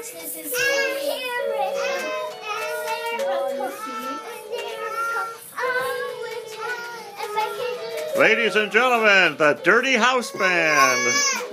This is Ladies and gentlemen, the Dirty House Band.